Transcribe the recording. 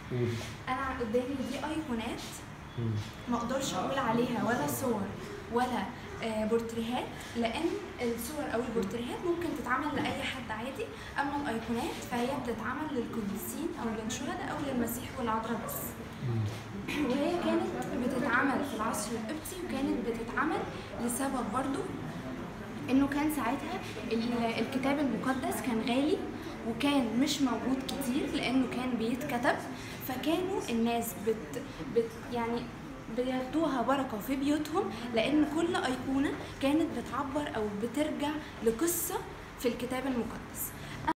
انا قدامي دي ايقونات ما اقدرش اقول عليها ولا صور ولا بورتريهات، لان الصور او البورتريهات ممكن تتعمل لاي حد عادي، اما الايقونات فهي بتتعمل للقديسين او للشهداء او للمسيح والعذراء بس. وهي كانت بتتعمل في العصر القبطي، وكانت بتتعمل لسبب برضو انه كان ساعتها الكتاب المقدس كان غالي وكان مش موجود كتير لانه كان بيتكتب، فكانوا الناس يعني بياخدوها بركه في بيوتهم، لان كل ايقونه كانت بتعبر او بترجع لقصه في الكتاب المقدس.